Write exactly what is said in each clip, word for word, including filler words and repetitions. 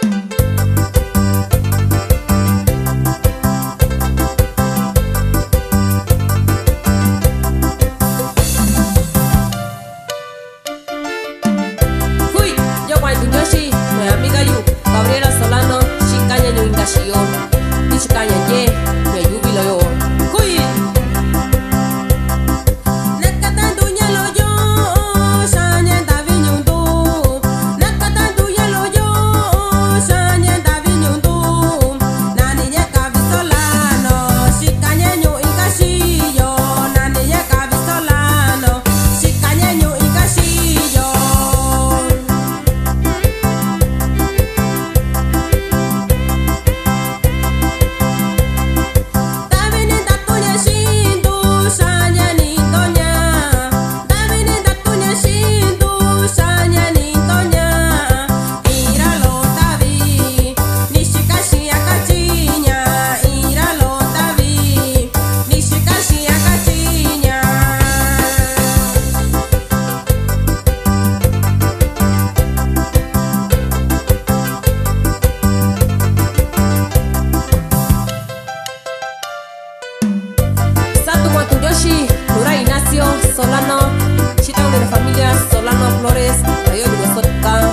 Solano, chita de la familia Solano Flores, Rayo de Minnesota.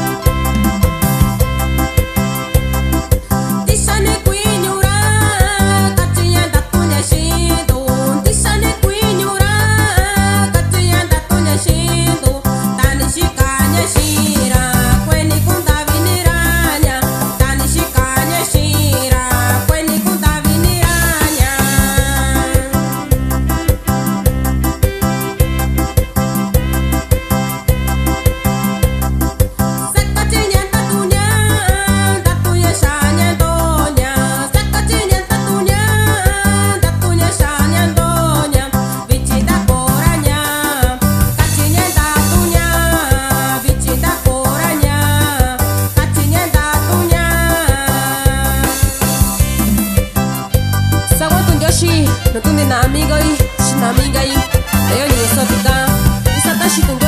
Tishane Quiñura, Catiña da Tuña Shindo, Tishane Quiñura, Catiña da Tuña Shindo, Tani Shikaña Shira, Cueni Kunta Viniraña, Tani Shikaña Shira, Cueni Kunta Viniraña. No tiene nada amigo y sin amiga y ayo ni eso pica. Esa tashi